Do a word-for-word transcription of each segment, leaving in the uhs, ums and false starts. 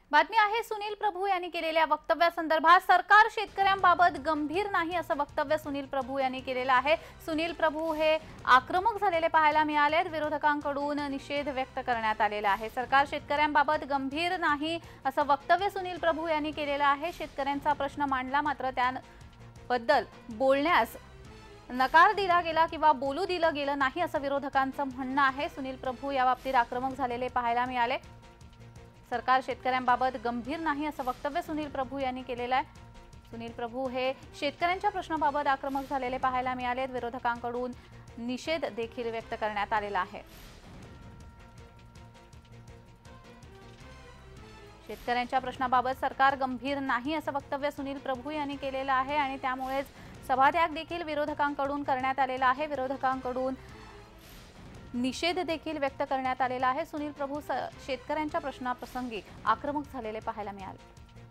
बातमी आहे सुनील प्रभू यांनी केलेल्या वक्तव्यासंदर्भात सरकार शेतकऱ्यांबाबत गंभीर नाही असं वक्तव्य सुनील प्रभू यांनी केलेलं आहे। सुनील प्रभू हे आक्रमक झालेले पाहायला मिळालेत। विरोधकांकडून निषेध व्यक्त करण्यात आलेला आहे। सरकार शेतकऱ्यांबाबत गंभीर नाही असं वक्तव्य सुनील प्रभू यांनी केलेलं आहे। शेतकऱ्यांचा प्रश्न मांडला मात्र त्याबद्दल बोलण्यास नकार दिला गेला किंवा बोलू दिलं गेलं नाही असं विरोधकांचं म्हणणं आहे। सुनील प्रभू या बाबतीत आक्रमक झालेले पाहायला मिळाले। सरकार शेतकऱ्यांबाबत गंभीर नाही असं वक्तव्य सुनील प्रभू यांनी केलेलं आहे। सुनील प्रभू हे शेतकऱ्यांच्या प्रश्नाबाबत आक्रमक झालेले पाहायला मिळालेत। विरोधकांकडून निषेध देखील व्यक्त करण्यात आलेला आहे। शेतकऱ्यांच्या प्रश्नाबाबत सरकार गंभीर नाही असं वक्तव्य सुनील प्रभू यांनी केलेलं आहे आणि त्यामुळेच सभात्याग देखील विरोधकांकडून करण्यात आलेला आहे। विरोधकांकडून निषेध देखील व्यक्त करण्यात आलेला आहे। सुनील प्रभू शेतकऱ्यांच्या प्रश्नाप्रसंगी आक्रमक झालेले पाहायला मिळाले।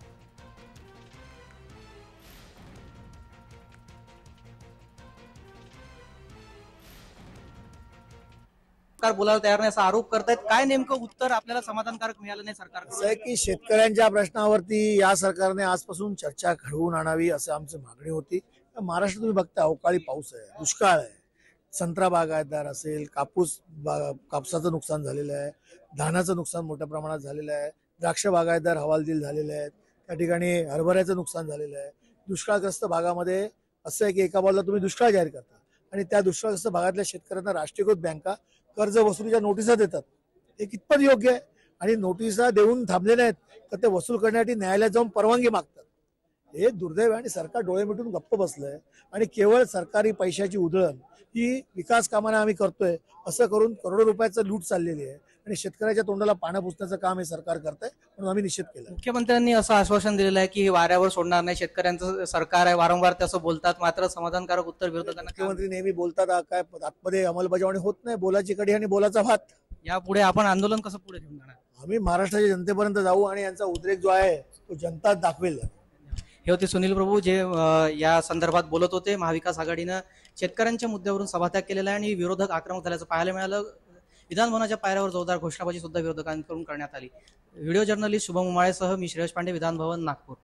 सरकार बोलायला तयार नाही असा आरोप करतायत। काय नेमकं उत्तर आपल्याला समाधानकारक मिळालं नाही सरकारकडून? असं आहे की शेतकऱ्यांच्या प्रश्नावरती या सरकारने आजपासून चर्चा घडवून आणावी असं आमची मागणी होती। महाराष्ट्रात तुम्ही बघता अवकाळी पाऊस आहे, दुष्काळ आहे, संत्रा बागायतदार असेल, कापूस कापसाचं नुकसान झालेलं आहे, धानाचं नुकसान मोठ्या प्रमाणात झालेलं आहे, द्राक्ष बागायतदार हवालदिल झालेले आहेत, त्या ठिकाणी हरभऱ्याचं नुकसान झालेलं आहे। दुष्काळग्रस्त भागामध्ये असं आहे की एका बाजूला तुम्ही दुष्काळ जाहीर करता आणि त्या दुष्काळग्रस्त भागातल्या शेतकऱ्यांना राष्ट्रीयकृत बँका कर्ज वसुलीच्या नोटिसा देतात। हे कितपत योग्य आहे? आणि नोटिसा देऊन थांबले नाहीत तर ते वसूल करण्यासाठी न्यायालयात जाऊन परवानगी मागतात। हे दुर्दैव आहे आणि सरकार डोळे मिटून गप्प बसलंय आणि केवळ सरकारी पैशाची उधळण ही विकास कामांना आम्ही करतोय असं करून करोडो रुपयाचं लूट चाललेली आहे आणि शेतकऱ्याच्या तोंडाला पाणी पुसण्याचं काम हे सरकार करतंय, म्हणून आम्ही निषेध केला। मुख्यमंत्र्यांनी असं आश्वासन दिलेलं आहे की हे वाऱ्यावर सोडणार नाही, शेतकऱ्यांचं सरकार आहे, वारंवार ते असं बोलतात मात्र समाधानकारक उत्तर विरोधकांना मुख्यमंत्री नेहमी बोलतात, काय आतमध्ये अंमलबजावणी होत नाही, बोलाची कडी आणि बोलाचा भात। यापुढे आपण आंदोलन कसं पुढे घेऊन जाणार? आम्ही महाराष्ट्राच्या जनतेपर्यंत जाऊ आणि यांचा उद्रेक जो आहे तो जनता दाखवेल। हे होते सुनील प्रभू जे या संदर्भात बोलत होते। महाविकास आघाडीनं शेतकऱ्यांच्या मुद्द्यावरून सभात्याग केलेला आहे आणि विरोधक आक्रमक झाल्याचं पाहायला मिळालं। विधान भवनाच्या पायऱ्यावर जोरदार घोषणाबाजी सुद्धा विरोधकांकडून करण्यात आली। व्हिडिओ जर्नलिस्ट शुभम उमाळेसह मी श्रेयस पांडे, विधान भवन, नागपूर।